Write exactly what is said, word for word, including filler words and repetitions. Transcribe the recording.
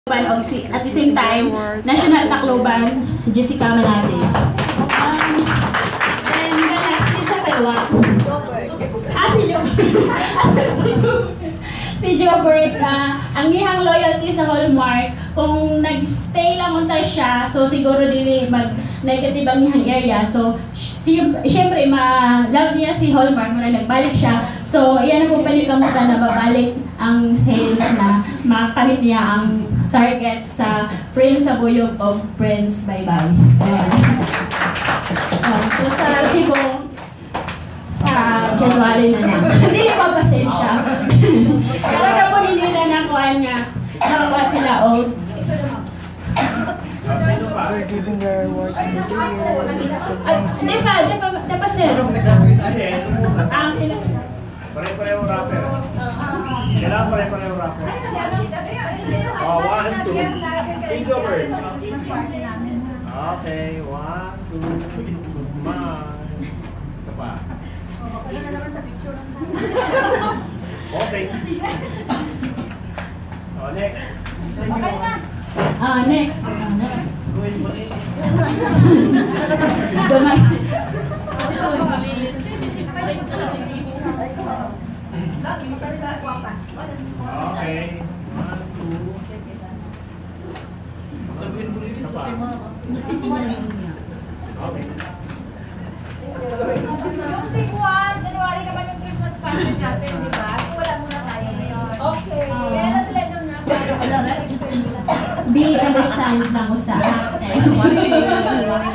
O si, at the same time, National Tacloban, Jessica Manate. Um, then the next is sa kalawa. Ah, si Jobert. si Jobert. Si Jobert, uh, ang ihang loyalty sa Hallmark, kung nag-stay lang unta siya, so siguro dili mag-negative ang ihang area. So, siyempre, ma-love niya si Hallmark, muna nagbalik siya. So, iyan na po palikamutan na babalik ang sales na makakamit niya ang targets sa Prince sa Buyog of Prince Baybay. Um, so sa Cebu, sa January na na. Hindi pa pasensya. Pero na po hindi na nakuha niya. Nakuha sila o. They're giving their awards in the year. Di pa, di pa, di pa sir. Ah, sila. Pare-pareho rapper. Kailangan pare-pareho rapper. Oh, one, two. King Jobert. Okay, one, two. Smile. Isa pa. Okay. Oh, next. Ah, next. Dumay. Okay. One, two. Okay. Yung si Juan, January naman yung Christmas party natin, di ba? Wala muna tayo ngayon. Okay. Kaya na sila nung na. Be understand lang usa.